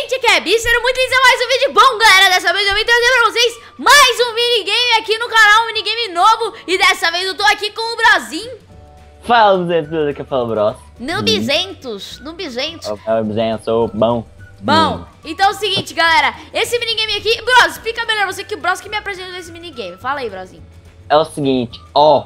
gente, aqui é Bi, sejam muito bem-vindos a mais um vídeo bom, galera. Dessa vez eu vim trazer pra vocês mais um minigame aqui no canal, um minigame novo. E dessa vez eu tô aqui com o Brozinho. Fala, Buzentos, que fala, Bros. Nubizentos. Eu sou bom. Bom, então é o seguinte, galera. Esse minigame aqui... Bros, explica melhor você que o Bros que me apresentou esse minigame. Fala aí, Brozinho. É o seguinte,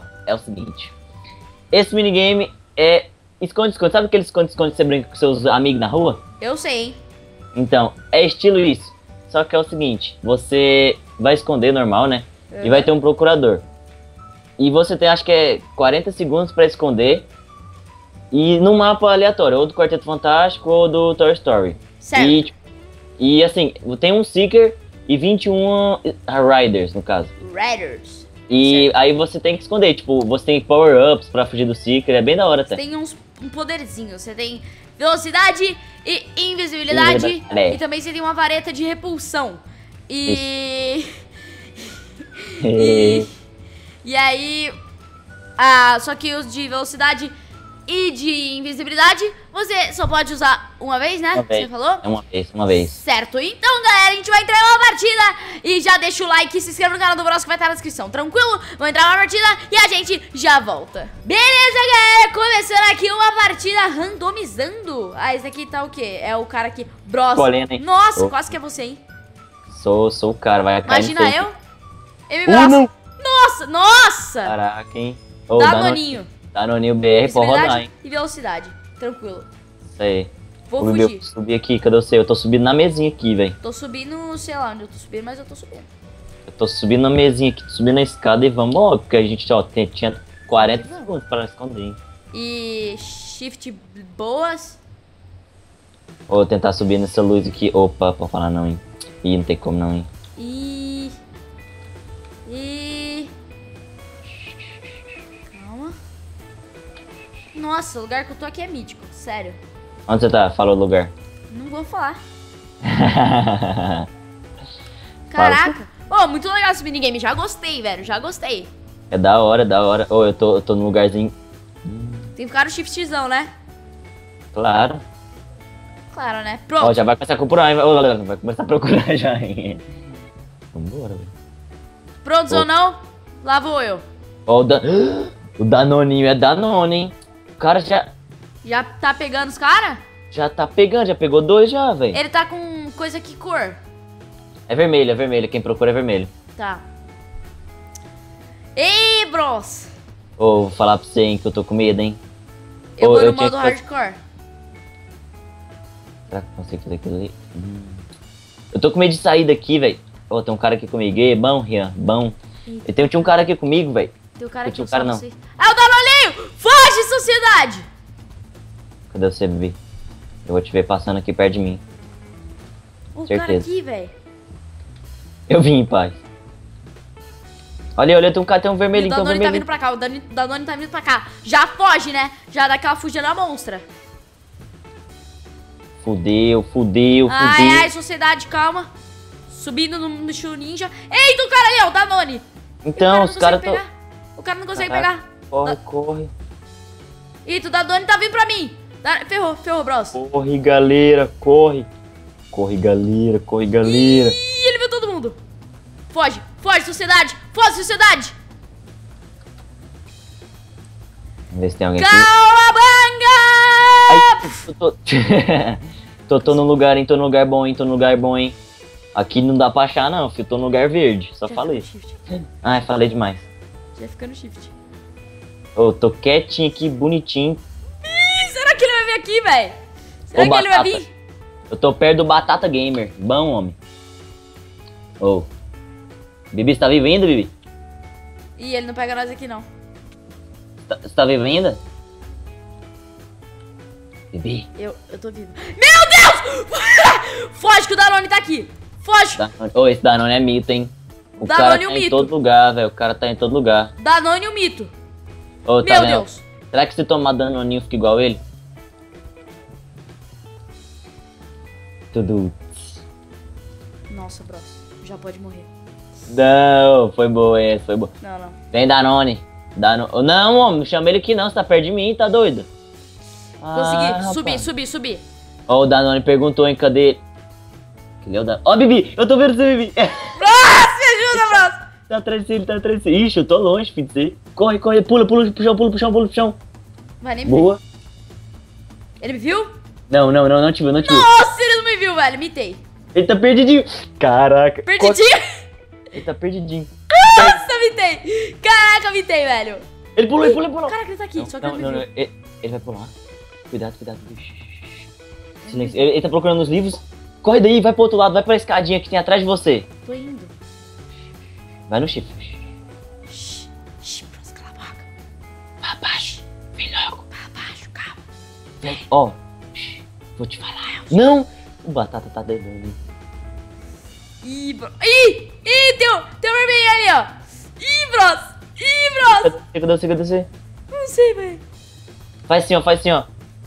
esse minigame é esconde-esconde. Sabe aquele esconde-esconde que você brinca com seus amigos na rua? Eu sei, hein. Então, é estilo isso. Só que é o seguinte, você vai esconder normal, né? E vai ter um procurador. E você tem, acho que é 40 segundos pra esconder. E num mapa aleatório, ou do Quarteto Fantástico ou do Toy Story. Certo. E assim, tem um Seeker e 21 Riders, no caso. Riders. E Certo. aí você tem que esconder, tipo, você tem power-ups pra fugir do Seeker, é bem da hora até. Você tem um poderzinho, você tem velocidade e invisibilidade. E também você tem uma vareta de repulsão. E aí, só que os de velocidade e de invisibilidade, você só pode usar uma vez, né? Você falou? É uma vez. Certo, então galera, a gente vai entrar numa partida. E já deixa o like e se inscreva no canal do Bros que vai estar na descrição, tranquilo? Vamos entrar numa partida e a gente já volta. Beleza, galera, começando aqui uma partida randomizando. Esse aqui tá o quê? É o cara aqui, Bros. Escolhendo, hein? Nossa, quase que é você, hein? Sou o cara, vai cair. Imagina eu. Bros. Não. Nossa! Caraca, hein? Danoninho. Danoninho BR, pode rodar, hein? E velocidade, tranquilo. Isso aí. Vou fugir. Subir aqui, cadê você? Eu tô subindo na mesinha aqui, velho. Tô subindo, sei lá onde eu tô subindo, mas eu tô subindo. Eu tô subindo na mesinha aqui, tô subindo na escada e vamos logo, porque a gente, ó, tinha 40 segundos pra esconder, hein? E shift boas. Vou tentar subir nessa luz aqui. Opa, pode falar não, hein? Ih, não tem como não, hein? Calma. Nossa, o lugar que eu tô aqui é mítico, sério. Onde você tá? Fala o lugar. Não vou falar. Caraca. Oh, muito legal esse minigame, já gostei, velho, já gostei. É da hora, da hora. Oh, eu tô num lugarzinho. Tem que ficar no shiftzão, né? Claro. Claro, né? Pronto. Ó, já vai começar a procurar, hein? Vai começar a procurar já, hein? Vambora, velho. Prontos ou não? Lá vou eu. Ó, o Danoninho é Danone, hein? O cara Já tá pegando os caras? já tá pegando, já pegou dois já, velho. Ele tá com coisa que cor? É vermelho, é vermelho. Quem procura é vermelho. Tá. Ei, bros. Ô, vou falar pra você, hein, que eu tô com medo, hein. Eu vou no modo hardcore. Será que eu consigo fazer aquilo ali? Eu tô com medo de sair daqui, velho. Ó, tem um cara aqui comigo. E bom, Rian, bom. E tinha um cara aqui comigo, velho. Tem um cara aqui, tinha um cara não. É o Danoninho! Foge, sociedade! Cadê você, Bibi? Eu vou te ver passando aqui perto de mim. O Certeza. cara aqui, velho. Eu vim em paz. Olha, tem um cara, tem um vermelhinho, O tem um Danone tá vermelhinho. vindo pra cá, o Danone tá vindo pra cá. Já foge, né? Já dá aquela fugida na monstra. Fudeu. Ai, sociedade, calma. Subindo no estilo ninja. Eita, o cara ali, ó, o Danone. Então, os caras tão... O cara não consegue Caraca. pegar. Corre. Eita, o Danone tá vindo pra mim. Ferrou, bros. Corre, galera, corre. Corre, galera. Ih, ele viu todo mundo. Foge, sociedade. Vamos ver se tem alguém aqui. Calabanga! Ai, tô num lugar, hein, tô num lugar bom, hein. Aqui não dá pra achar, não, filho, tô num lugar verde, só falei. Ai, falei demais. Já fica no shift. Ô, tô quietinho aqui, bonitinho. Ih, será que ele vai vir aqui, velho? Será que ele vai vir? Eu tô perto do Batata Gamer, bom, homem. Ô. Bibi, você tá vivo ainda, Bibi? Ih, ele não pega nós aqui, não. Você tá vivo ainda? Bibi? Eu tô vivo. Meu Deus! Foge que o Danone tá aqui. Foge. Ô, esse Danone é mito, hein? O Danone cara tá mito. em todo lugar, velho. O cara tá em todo lugar. Danone e o mito. Ô, tá Meu vendo? Deus. Será que se tomar Danoninho fica igual ele? Tudo. Nossa, bros. Já pode morrer. Não, foi boa essa, foi boa. Não. Vem, Danone. Não, homem, não chama ele aqui não, você tá perto de mim, tá doido? Consegui, rapaz. subir. Ó, o Danone perguntou, hein, cadê ele? Aquele é o da... Ó, Bibi! Eu tô vendo você, Bibi! Bros, me ajuda, Bros! Tá atrás de você, ele tá atrás de você. Ixi, eu tô longe, filho de você. Corre, corre, pula pro chão, pula pro chão. Vai, nem me Boa. viu. Ele me viu? Não te viu. Nossa, ele não me viu, velho. Mitei. Ele tá perdidinho. Caraca. Perdidinho? Ele tá perdidinho. Nossa, mitei. Caraca, mitei, velho. Ele pulou. Caraca, ele tá aqui, só que ele Não, me viu. ele vai pular. Cuidado. Silêncio. Ele tá procurando os livros. Corre daí, vai pro outro lado, vai pra escadinha que tem atrás de você. Tô indo. Vai no chifre. Shhh, Bros, cala a boca. Pra baixo. Vem logo. Pra baixo, calma. Vem. Ó. Vou te falar. Não. O Batata tá dedando ali. Ih, Bros. Ih, tem um vermelho ali, ó. Ih, Bros. Cadê você? Não sei, velho. Faz assim, ó.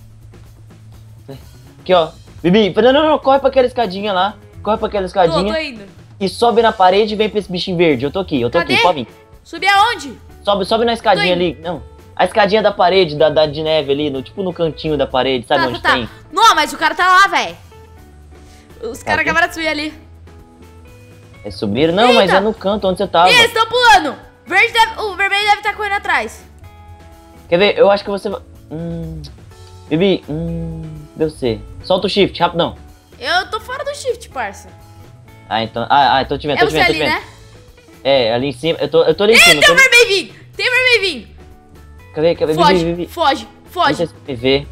Aqui, ó. Bibi, não, corre pra aquela escadinha lá. Corre pra aquela escadinha. Tô indo. E sobe na parede e vem pra esse bichinho verde. Eu tô aqui, Cadê? pode vir. Subir aonde? Sobe na escadinha ali. Não. A escadinha da parede, de neve ali, tipo no cantinho da parede, sabe onde tem? Não, mas o cara tá lá, velho. Os caras Tá, acabaram de subir ali. É subir? Não, Eita. mas é no canto onde você tava. Ih, eles estão pulando. O vermelho deve estar correndo atrás. Quer ver? Eu acho que você vai... Bibi, deu C. Solta o shift, rapidão. Eu tô fora do shift, parça. Ah, então... tô te vendo, É você ali, né? É, ali em cima. Eu tô ali em cima. Tem um vermelho vindo. Tem um vermelho vindo. Quer ver? Bibi. Foge. Não sei se você vê.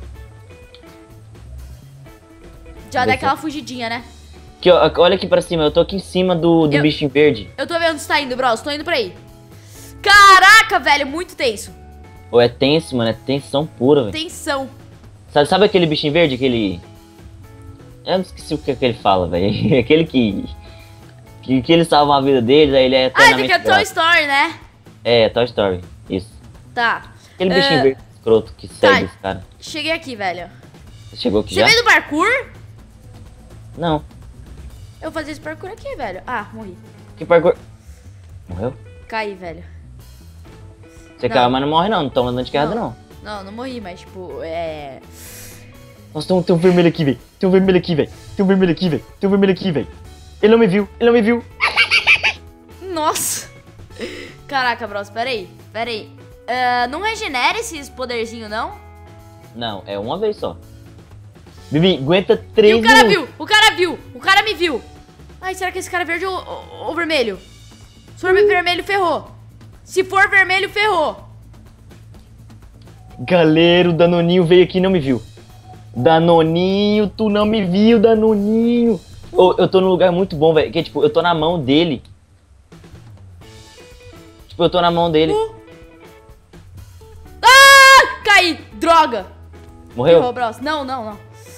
Já dá aquela fugidinha, né? Aqui, ó, olha aqui pra cima. Eu tô aqui em cima do bichinho verde. Eu tô vendo onde você tá indo, Bros. Tô indo pra aí. Caraca, velho. Muito tenso. Ou é tenso, mano. É tensão pura, velho. Tensão. Sabe aquele bichinho verde? Aquele... Eu não esqueci o que ele fala, velho. Aquele que ele salva a vida deles, aí ele é eternamente tem que é Toy Story, né? É, Toy Story. Isso. Tá. Aquele bichinho verde escroto que segue esse cara. Cheguei aqui, velho. Você chegou aqui Você já? veio do parkour? Não. Eu vou fazer esse parkour aqui, velho. Ah, morri. Que parkour? Morreu? Caí, velho. Você Não. caiu, mas não morre não. Não toma dano de queda não. Não morri, mas tipo, Nossa, tem um vermelho aqui, velho. Tem um vermelho aqui, velho. Ele não me viu. Nossa. Caraca, Bros, peraí. Não regenera esses poderzinhos, não? Não, é uma vez só. Bibi, aguenta 3 E o cara minutos. viu, o cara me viu. Ai, será que esse cara é verde ou vermelho? Se for vermelho, ferrou. Se for vermelho, ferrou. Galera, o Danoninho veio aqui e não me viu. Danoninho, tu não me viu, Danoninho. Eu tô num lugar muito bom, velho. Que tipo, eu tô na mão dele. Ah, caí, droga. Morreu? Ferrou, Bros. Não.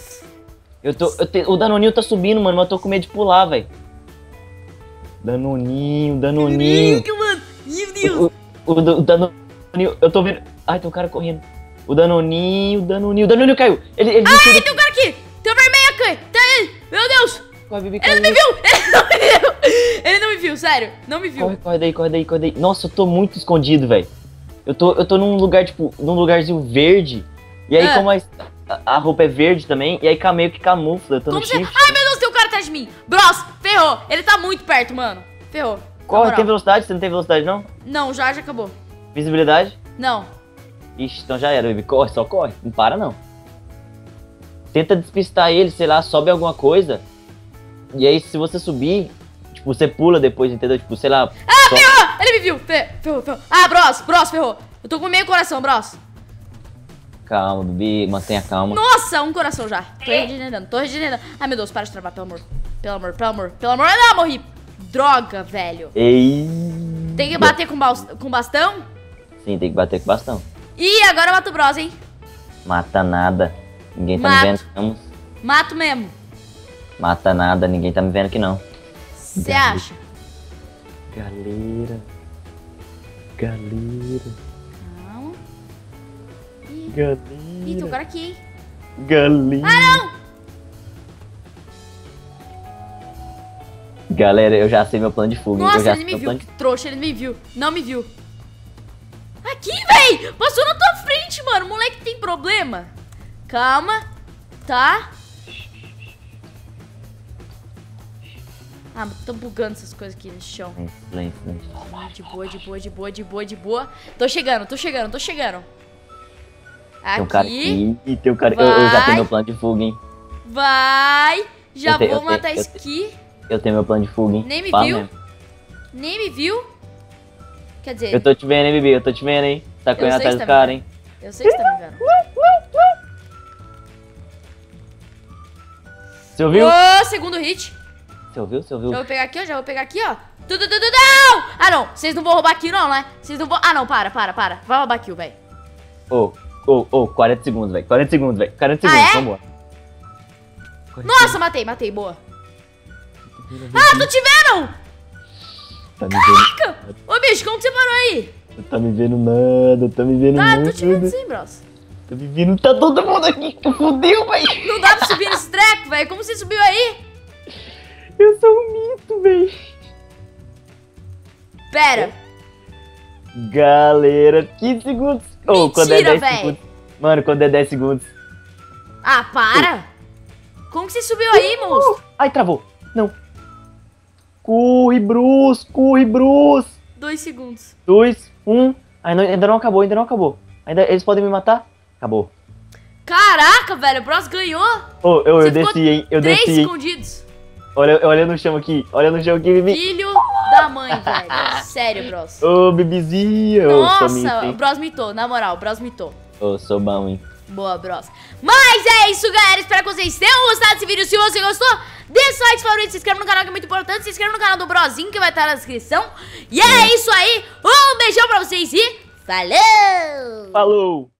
O Danoninho tá subindo, mano, mas eu tô com medo de pular, velho. Danoninho. Caraca, mano. Meu Deus. O Danoninho, eu tô vendo... Ai, tem um cara correndo. O Danoninho caiu. Ele Ai, tem um cara aqui. Tem um vermelho aqui. Tem ele. Meu Deus. Corre, Bibi, Ele não me viu. Ele não me viu, sério. Não me viu. Corre daí. Nossa, eu tô muito escondido, velho. Eu tô num lugar, tipo, num lugarzinho verde. E aí, como a roupa é verde também, e aí meio que camufla. Eu tô no shift. Ai, meu Deus, tem um cara atrás de mim. Bros, ferrou. Ele tá muito perto, mano. Ferrou. Corre, tem velocidade? Você não tem velocidade, não? Não, já acabou. Visibilidade? Não. Ixi, então já era, baby. Corre, só corre. Não para, não. Tenta despistar ele, sei lá, sobe alguma coisa. E aí, se você subir, tipo, você pula depois, entendeu? Tipo, sei lá... Ferrou! Ele me viu. Ferrou. Ah, Bros, ferrou. Eu tô com meio coração, Bros. Calma, Bibi, mantenha calma. Nossa, um coração já. Tô regenerando. Ai, meu Deus, para de travar, pelo amor. Não, morri. Droga, velho. Ei. Tem que bater com bastão? Sim, tem que bater com bastão. Ih, agora eu mato o Bros, hein? Mata nada. Ninguém tá me vendo, não. Mato mesmo. Mata nada, ninguém tá me vendo aqui, não. Você acha? Galera. Não. Ih, tem um cara aqui, hein? Galera. Ah, não! Galera, eu já sei meu plano de fuga. Nossa, ele me viu. Que trouxa, ele me viu. Não me viu. Aqui, véi! Passou na tua frente, mano. O moleque tem problema. Calma. Tá? Ah, tô bugando essas coisas aqui no chão. Silêncio. De boa. Tô chegando. Tem um cara Aqui. aqui. Tem um cara. Eu já tenho meu plano de fuga, hein? Vai. Já Eu vou matar Ski. Eu tenho meu plano de fuga, hein? Nem me Fala viu. mesmo. Nem me viu. Quer dizer, Eu tô te vendo, hein, Bibi? Eu tô te vendo, hein? Tá correndo sei atrás que do tá me cara, hein? eu sei que você tá me vendo. Você ouviu? Ô, segundo hit. Você ouviu? Já vou pegar aqui, ó. Não! Ah, não. Vocês não vão roubar kill, não, né? Vocês não vão... Ah, não. Para. Vai roubar kill, velho. 40 segundos, velho. 40 segundos, velho. 40 Ah, segundos, é? vambora. Nossa, matei. Boa. Ah, tô te vendo! Tá me vendo? Caraca! Ô, bicho, como que você parou aí? Não tá me vendo nada, tá me vendo Ah, nada. tô te vendo sim, bros. Tá me vendo, tá todo mundo aqui. Fudeu, velho. Não dá pra subir nesse treco, velho. Como você subiu aí? Eu sou um mito, velho. Pera. Galera, 15 segundos. Quando é Mentira, 10 véi. segundos. Mano, quando é 10 segundos. Ah, para. Como que você subiu aí, monstro? Ai, travou. Não. Corre, Bruce. 2 segundos. 2, 1. Ainda não acabou. Ainda eles podem me matar? Acabou. Caraca, velho. O Bros ganhou. Eu Você desci, ficou hein? Eu 3 desci, hein? escondidos. Olha no chão aqui, Bibi. Filho da mãe, velho. Sério, Bros. Ô, Bibizinha. Nossa, o Bros mitou. Na moral, o Bros mitou. Sou bom, hein? Boa, Bros. Mas é isso, galera. Espero que vocês tenham gostado desse vídeo. Se você gostou, deixa o like favorito, se inscreva no canal que é muito importante. Se inscreva no canal do Brozinho que vai estar na descrição. E é isso aí. Um beijão pra vocês e falou! Falou!